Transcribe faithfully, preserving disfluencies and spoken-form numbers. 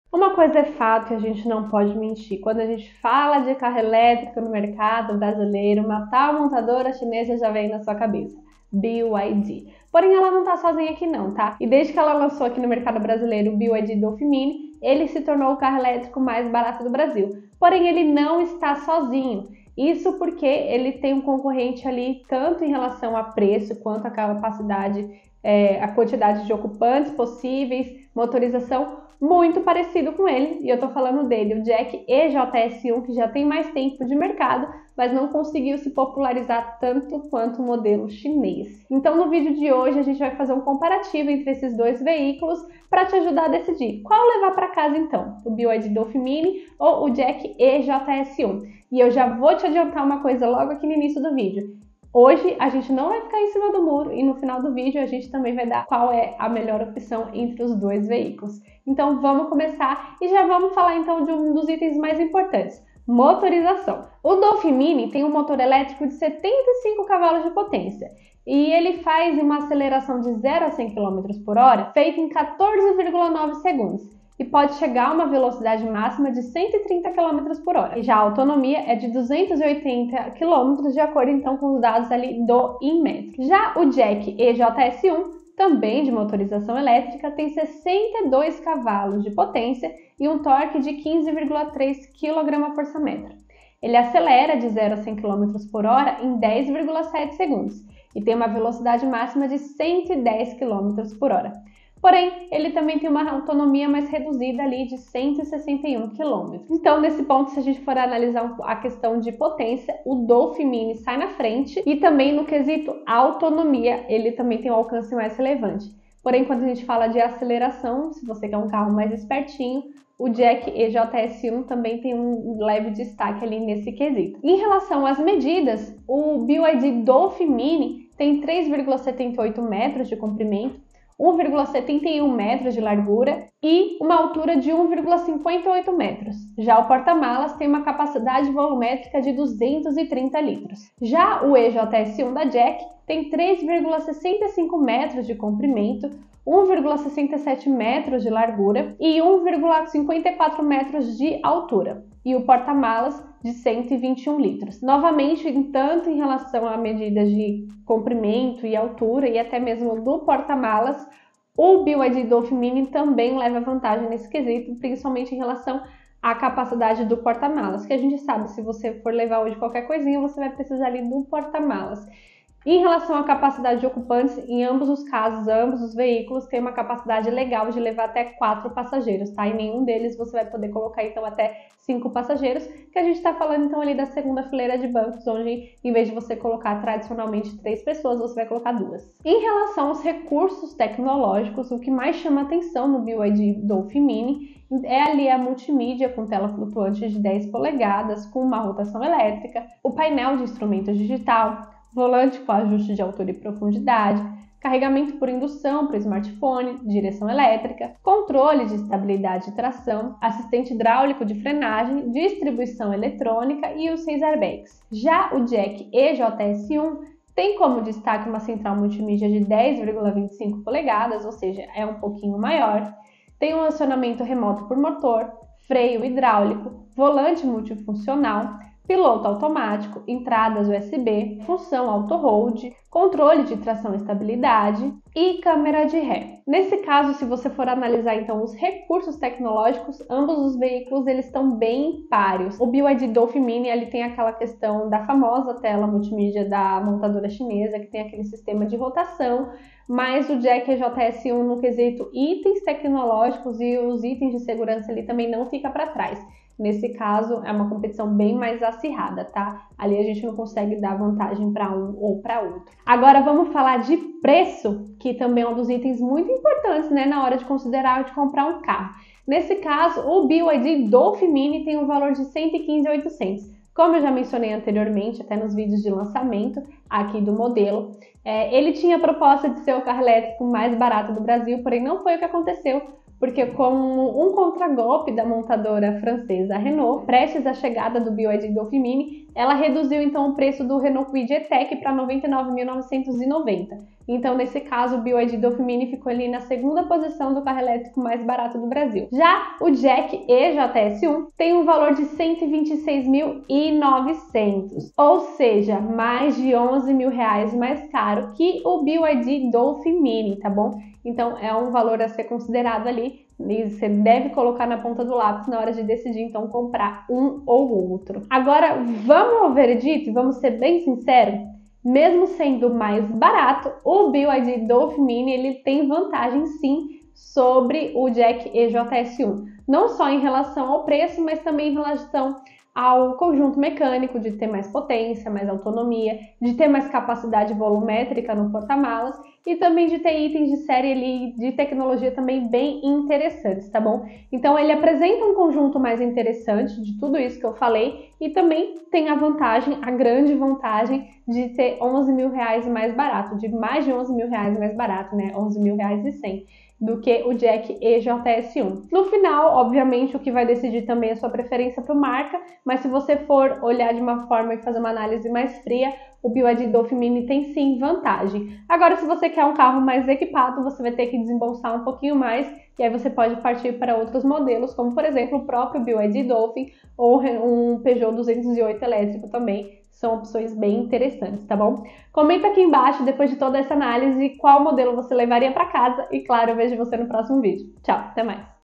Uma coisa é fato e a gente não pode mentir. Quando a gente fala de carro elétrico no mercado brasileiro, uma tal montadora chinesa já vem na sua cabeça. B Y D. Porém, ela não tá sozinha aqui não, tá? E desde que ela lançou aqui no mercado brasileiro o B Y D Dolphin Mini, ele se tornou o carro elétrico mais barato do Brasil. Porém, ele não está sozinho. Isso porque ele tem um concorrente ali, tanto em relação a preço, quanto a capacidade, é, a quantidade de ocupantes possíveis, motorização, muito parecido com ele. E eu tô falando dele, o Jack E J S um, que já tem mais tempo de mercado, mas não conseguiu se popularizar tanto quanto o modelo chinês. Então, no vídeo de hoje, a gente vai fazer um comparativo entre esses dois veículos para te ajudar a decidir qual levar para casa então, o B Y D Dolphin Mini ou o Jack E J S um. E eu já vou te adiantar uma coisa logo aqui no início do vídeo. Hoje a gente não vai ficar em cima do muro e no final do vídeo a gente também vai dar qual é a melhor opção entre os dois veículos. Então vamos começar e já vamos falar então de um dos itens mais importantes, motorização. O Dolphin Mini tem um motor elétrico de setenta e cinco cavalos de potência e ele faz uma aceleração de zero a cem quilômetros por hora feita em quatorze vírgula nove segundos. E pode chegar a uma velocidade máxima de cento e trinta quilômetros por hora. Já a autonomia é de duzentos e oitenta quilômetros, de acordo então com os dados ali do Inmetro. Já o Jack E J S um, também de motorização elétrica, tem sessenta e dois cavalos de potência e um torque de quinze vírgula três quilograma-força-metro. Ele acelera de zero a cem quilômetros por hora em dez vírgula sete segundos e tem uma velocidade máxima de cento e dez quilômetros por hora. Porém, ele também tem uma autonomia mais reduzida ali de cento e sessenta e um quilômetros. Então, nesse ponto, se a gente for analisar a questão de potência, o Dolphin Mini sai na frente e também no quesito autonomia, ele também tem um alcance mais relevante. Porém, quando a gente fala de aceleração, se você quer um carro mais espertinho, o Jack E J S um também tem um leve destaque ali nesse quesito. Em relação às medidas, o B Y D Dolphin Mini tem três vírgula setenta e oito metros de comprimento, um vírgula setenta e um metros de largura e uma altura de um vírgula cinquenta e oito metros. Já o porta-malas tem uma capacidade volumétrica de duzentos e trinta litros. Já o E J S um da Jack tem três vírgula sessenta e cinco metros de comprimento, um vírgula sessenta e sete metros de largura e um vírgula cinquenta e quatro metros de altura. E o porta-malas de cento e vinte e um litros. Novamente, tanto em relação a medidas de comprimento e altura e até mesmo do porta-malas, o B Y D Dolphin Mini também leva vantagem nesse quesito, principalmente em relação à capacidade do porta-malas, que a gente sabe, se você for levar hoje qualquer coisinha, você vai precisar ali do porta-malas. Em relação à capacidade de ocupantes, em ambos os casos, ambos os veículos têm uma capacidade legal de levar até quatro passageiros, tá? Em nenhum deles você vai poder colocar então até cinco passageiros, que a gente está falando então ali da segunda fileira de bancos, onde em vez de você colocar tradicionalmente três pessoas, você vai colocar duas. Em relação aos recursos tecnológicos, o que mais chama atenção no B Y D Dolphin Mini é ali a multimídia com tela flutuante de dez polegadas, com uma rotação elétrica, o painel de instrumentos digital, volante com ajuste de altura e profundidade, carregamento por indução para o smartphone, direção elétrica, controle de estabilidade e tração, assistente hidráulico de frenagem, distribuição eletrônica e os seis airbags. Já o Jack E J S um tem como destaque uma central multimídia de dez vírgula vinte e cinco polegadas, ou seja, é um pouquinho maior, tem um acionamento remoto por motor, freio hidráulico, volante multifuncional, piloto automático, entradas U S B, função auto-hold, controle de tração e estabilidade e câmera de ré. Nesse caso, se você for analisar então os recursos tecnológicos, ambos os veículos eles estão bem páreos. O B Y D Dolphin Mini ele tem aquela questão da famosa tela multimídia da montadora chinesa, que tem aquele sistema de rotação, mas o Jack E J S um no quesito itens tecnológicos e os itens de segurança ali também não fica para trás. Nesse caso, é uma competição bem mais acirrada, tá? Ali a gente não consegue dar vantagem para um ou para outro. Agora vamos falar de preço, que também é um dos itens muito importantes, né, na hora de considerar de comprar um carro. Nesse caso, o B Y D Dolphin Mini tem um valor de cento e quinze mil e oitocentos reais. Como eu já mencionei anteriormente, até nos vídeos de lançamento aqui do modelo, é, ele tinha a proposta de ser o carro elétrico mais barato do Brasil, porém não foi o que aconteceu, porque com um contragolpe da montadora francesa Renault, prestes à chegada do B Y D Dolphin Mini, ela reduziu então o preço do Renault Kwid E-Tech para noventa e nove mil novecentos e noventa reais. Então, nesse caso, o B Y D Dolphin Mini ficou ali na segunda posição do carro elétrico mais barato do Brasil. Já o Jack E J S um tem um valor de cento e vinte e seis mil e novecentos, ou seja, mais de onze mil reais mais caro que o B Y D Dolphin Mini, tá bom? Então, é um valor a ser considerado ali, e você deve colocar na ponta do lápis na hora de decidir, então, comprar um ou outro. Agora, vamos ao veredito? Vamos ser bem sinceros? Mesmo sendo mais barato, o B Y D Dolphin Mini ele tem vantagem sim sobre o Jack E J S um. Não só em relação ao preço, mas também em relação ao conjunto mecânico, de ter mais potência, mais autonomia, de ter mais capacidade volumétrica no porta-malas e também de ter itens de série ali, de tecnologia também bem interessantes, tá bom? Então ele apresenta um conjunto mais interessante de tudo isso que eu falei e também tem a vantagem, a grande vantagem de ter onze mil reais mais barato, de mais de onze mil reais mais barato, né? onze mil reais e cem do que o Jack E J S um. No final, obviamente, o que vai decidir também é a sua preferência por marca, mas se você for olhar de uma forma e fazer uma análise mais fria, o B Y D Dolphin Mini tem sim vantagem. Agora, se você quer um carro mais equipado, você vai ter que desembolsar um pouquinho mais e aí você pode partir para outros modelos, como por exemplo o próprio B Y D Dolphin ou um Peugeot duzentos e oito elétrico também. São opções bem interessantes, tá bom? Comenta aqui embaixo, depois de toda essa análise, qual modelo você levaria para casa. E claro, eu vejo você no próximo vídeo. Tchau, até mais!